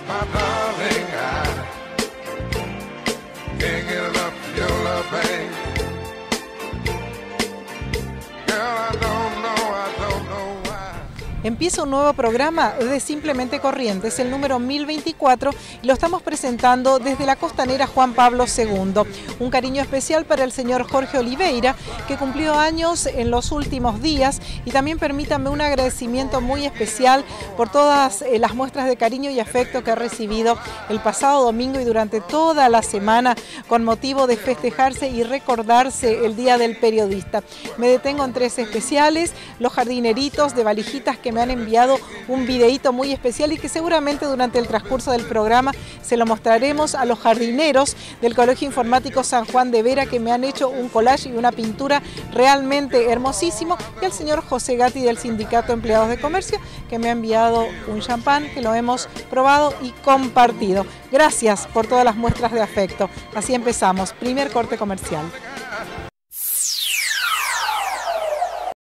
my darling, I can't get enough of your love, babe. Girl, I don't know why. Empieza un nuevo programa de Simplemente Corrientes, el número 1024, y lo estamos presentando desde la costanera Juan Pablo II. Un cariño especial para el señor Jorge Oliveira, que cumplió años en los últimos días, y también permítanme un agradecimiento muy especial por todas las muestras de cariño y afecto que he recibido el pasado domingo y durante toda la semana con motivo de festejarse y recordarse el Día del Periodista. Me detengo en tres especiales: los jardineritos de Valijitas, que me han enviado un videíto muy especial y que seguramente durante el transcurso del programa se lo mostraremos; a los jardineros del Colegio Informático San Juan de Vera, que me han hecho un collage y una pintura realmente hermosísimo; y al señor José Gatti del Sindicato de Empleados de Comercio, que me ha enviado un champán que lo hemos probado y compartido. Gracias por todas las muestras de afecto. Así empezamos. Primer corte comercial.